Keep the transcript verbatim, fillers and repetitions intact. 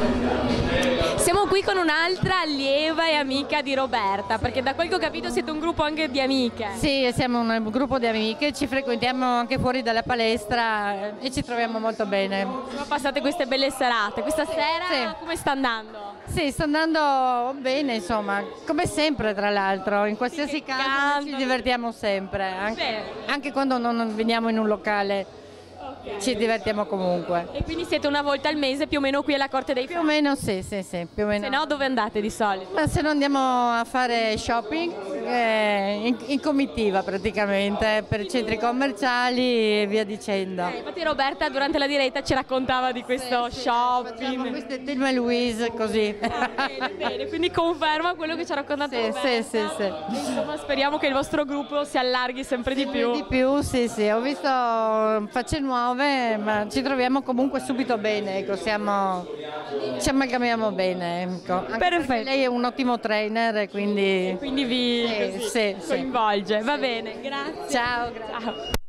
Siamo qui con un'altra allieva e amica di Roberta, perché da quel che ho capito siete un gruppo anche di amiche. Sì, siamo un gruppo di amiche, ci frequentiamo anche fuori dalla palestra e ci troviamo molto bene. Come passate queste belle serate? Questa sera Sì. come sta andando? Sì, sta andando bene, insomma, come sempre tra l'altro, in qualsiasi che caso cantano. ci divertiamo sempre, anche, Bene. anche quando non veniamo in un locale. Ci divertiamo comunque. E quindi siete una volta al mese più o meno qui alla Corte dei Più o Fatti? meno sì, sì, sì, più o meno. Se no dove andate di solito? Ma se no andiamo a fare shopping eh, in, in comitiva praticamente, per centri commerciali e via dicendo. Eh, infatti Roberta durante la diretta ci raccontava di questo Sì, sì, shopping. facciamo queste Thelma e Louise così. Ah, bene, bene, quindi conferma quello che ci ha raccontato Sì, Roberta. sì, sì, sì. E insomma speriamo che il vostro gruppo si allarghi sempre di più. Di più, sì, sì, ho visto facce nuove, ma ci troviamo comunque subito bene, ecco, siamo, ci amalgamiamo bene. Ecco. Anche Perfetto. perché lei è un ottimo trainer e quindi... Quindi vi Sì, così, sì, sì. coinvolge. Va bene, grazie. Ciao, grazie. Ciao.